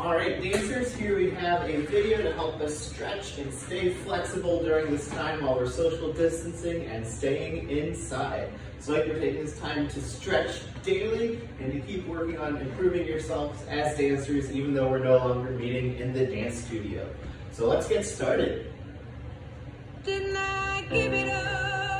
All right, dancers, here we have a video to help us stretch and stay flexible during this time while we're social distancing and staying inside. So I hope you're taking this time to stretch daily and to keep working on improving yourselves as dancers, even though we're no longer meeting in the dance studio. So let's get started. Didn't I give it up?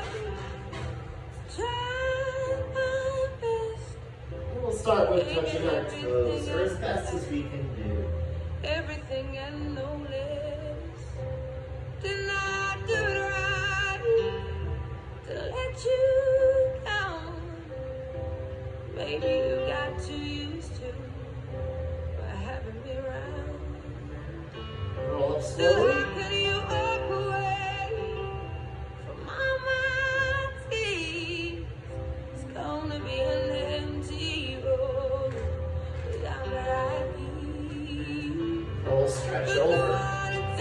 Tried my best. We'll start with touching our toes, or as best as we can do. Everything and no less. Didn't I do it right to let you down? Maybe you got too used to having me around. Roll up Still slowly. hooking you up away from all my teeth. It's gonna be an empty road without where I lead. Roll stretch But go over. on and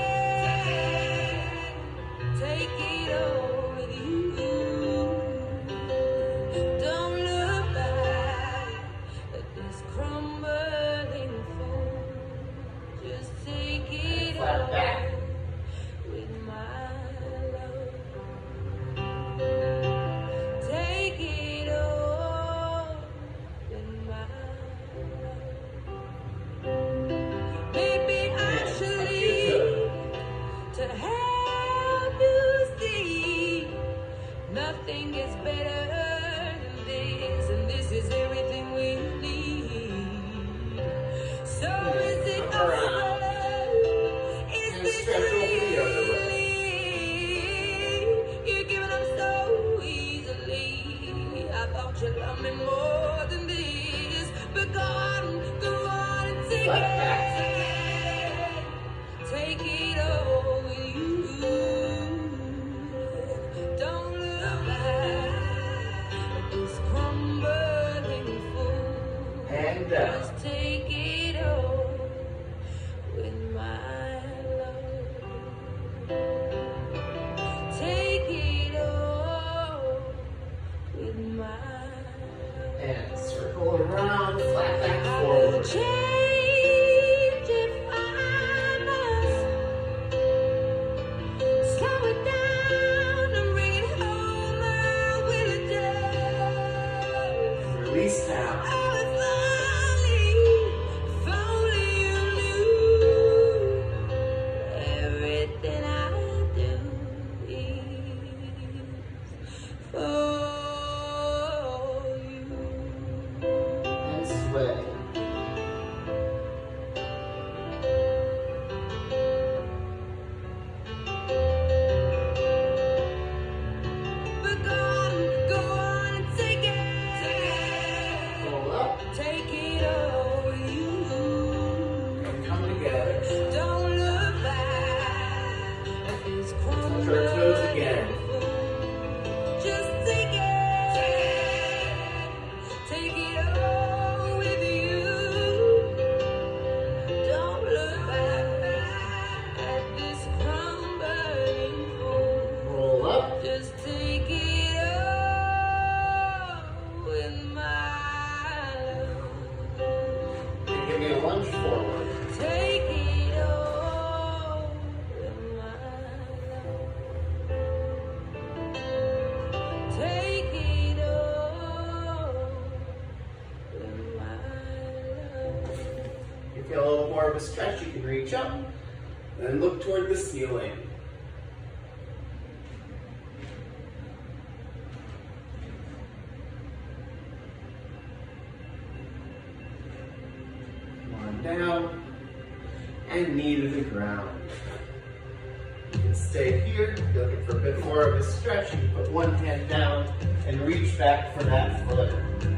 take it all with you. Don't look back at this crumbling fall. Just take it Flat all back. with my love. Take it all with my love. Maybe I should leave to help you see nothing is better than this, and this is everything we need. So is it over? Is And this stretch over the other way. really? You're giving up so easily. I thought you loved me more than this, but go on and take Flat back. it. Take it all with you. Don't look back at this crumbling fool. And down. Just take it all with my love. Take it all with my love. And circle around, flat back I forward. will change if I must. Slow it down and bring it home. I will adjust. Release now. Oh, if only you knew everything I do is for you. And sway. But go on and take it. Roll up Take it all with you. and come together. Don't look back at this Touch our toes crumbling again. fool. Just take it all with you. Don't look back at this crumbling fool. Roll up. Just take it all with my love. And give me a lunge forward. Take it all with my love. Take it all with my love. You feel a little more of a stretch, you can reach up and look toward the ceiling. Come on down and knee to the ground. You can stay here, looking for a bit more of a stretch. You can put one hand down and reach back for that foot.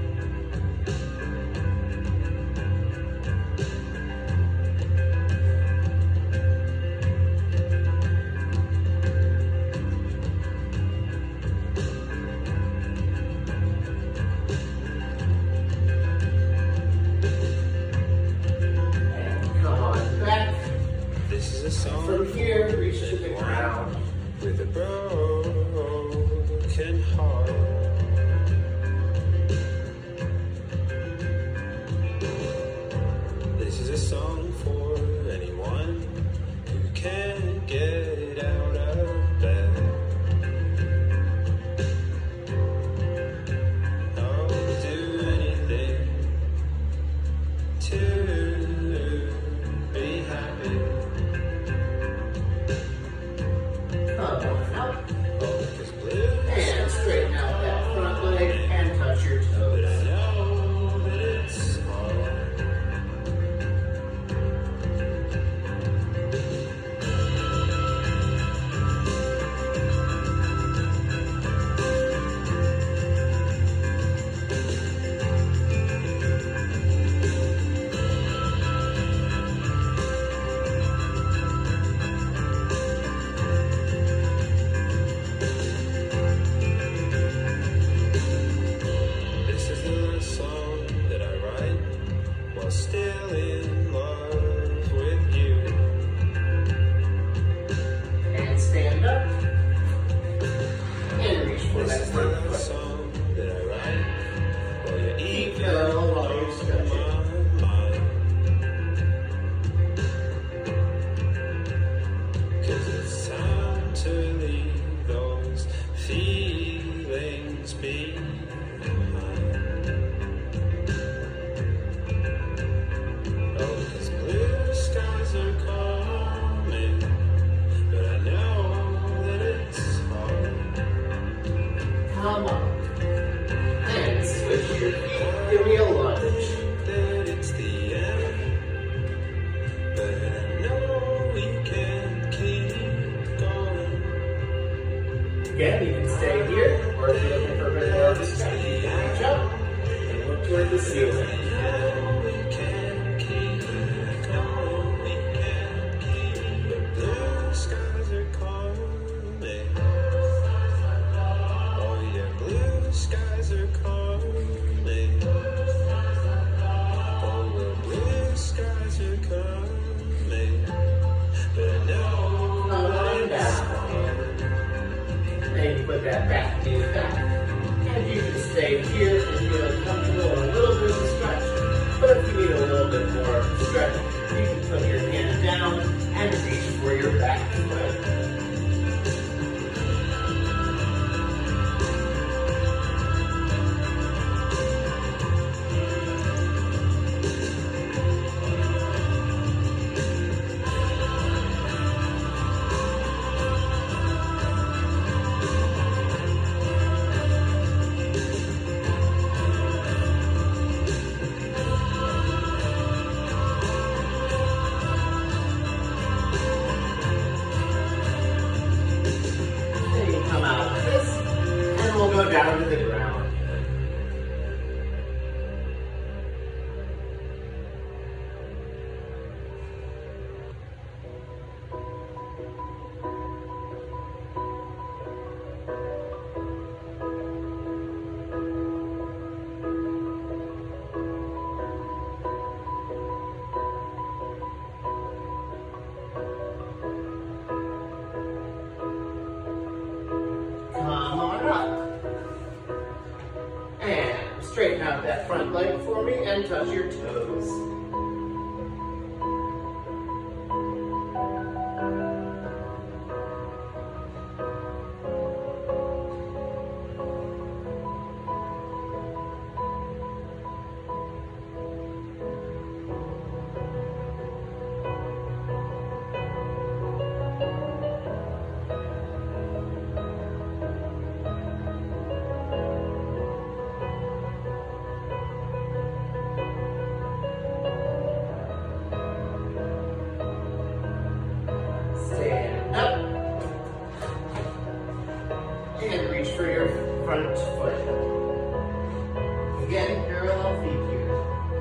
And come on back. This is a song From here, reach to the ground. with a broken heart. still in love with you. And stand up. And reach for that front The foot. song that I write while you're Keep even curl while you're stretching. on my mind. 'Cause it's time to leave those feelings behind. Oh, 'cause blue skies are coming, but I know that it's hard. Come on. And switch your feet. Give me a lunge. That it's the end, but I know we can keep going. Again, you can stay here, or if you're looking for a bit more of a stretch, you can reach up and look toward the ceiling. We can keep going, we can keep. The blue skies are coming. Oh yeah, blue skies are coming. Oh well, blue skies are coming. But I know Come on down. And you put that back knee back. And you can stay here if you feel comfortable and a little bit of a stretch. But if you need a little bit more stretch, you can put your hand down and reach for your back foot. Then you come out like this, and we'll go down to the ground. Come on up. And straighten out that front leg for me and touch your toes. Stand up. And reach for your front foot. Again, parallel feet here.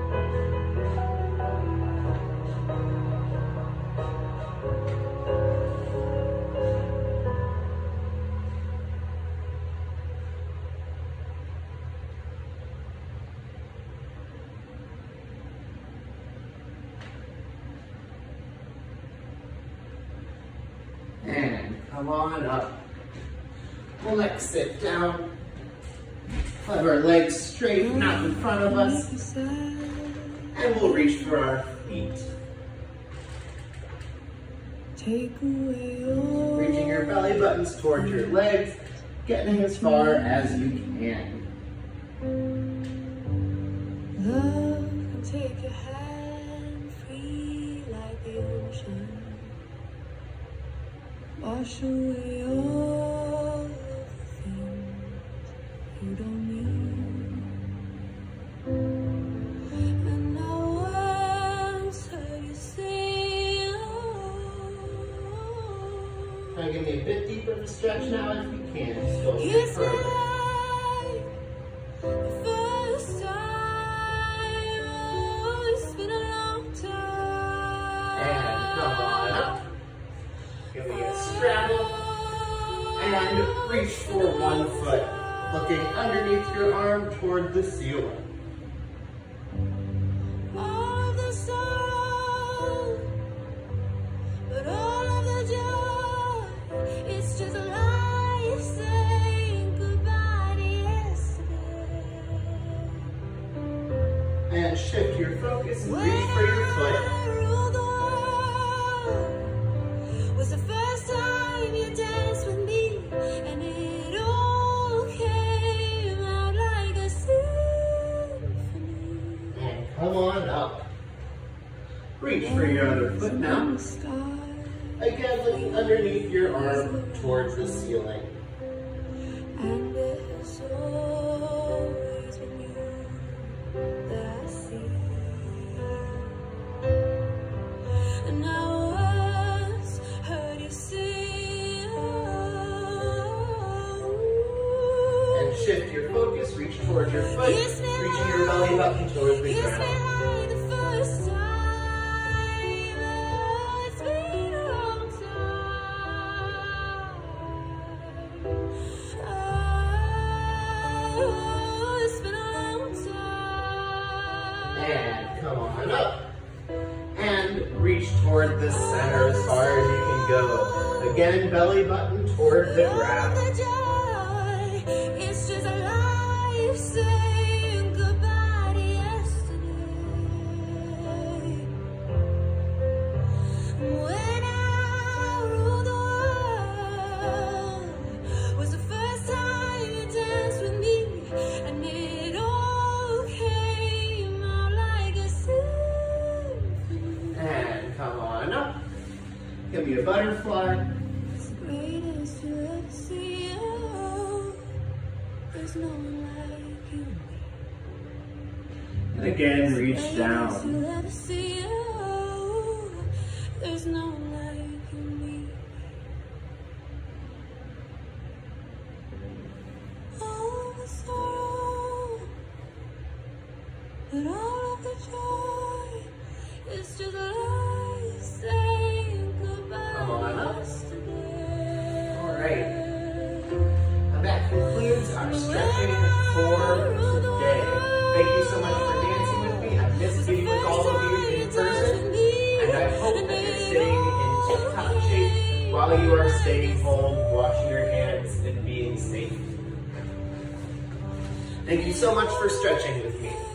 And come on up. We'll next sit down. Have our legs straighten out in front of us. And we'll reach for our feet. Take away all Reaching your belly buttons towards your legs, getting as far as you can. love can take your hand free like the ocean. Wash away all the things you don't need. And I once heard you say, Try to give me a bit deeper of a stretch now if you can. Just go a bit it's further. like the first time. Oh, it's been a long time. And come on up. Give me a straddle. And reach for one foot. Looking underneath your arm toward the ceiling. All sorrow, but all of the joy, it's just life saying goodbye to yesterday. And shift your focus and reach for your foot. Was the first time you danced with me, and it all came out like a symphony. And come on up. Reach for your other foot now. Again, looking underneath your arm towards the ceiling. And it's always been you that I see. And I once heard you sing. And shift your focus, reach towards your foot, reaching your belly button towards the ground. Like the first time. It's been a long time. Oh, it's been a long time. And come on up. And reach toward the center as far as you can go. Again, belly button toward the ground. It's just a life saying goodbye to yesterday. When I ruled the world, was the first time you danced with me, and it all came out like a symphony. And come on up. Give me a butterfly. It's the greatest you'll ever see. Oh, there's no one like you. And again, reach Greatest down. you'll ever see. Oh, there's no one like you. All of the sorrow, but all of the joy, it's just life saying goodbye. Come on up. Yesterday. All right. And that concludes our stretching for today. Thank you so much for dancing with me. I miss being with all of you in person. And I hope that you're staying in tip-top shape while you are staying home, washing your hands, and being safe. Thank you so much for stretching with me.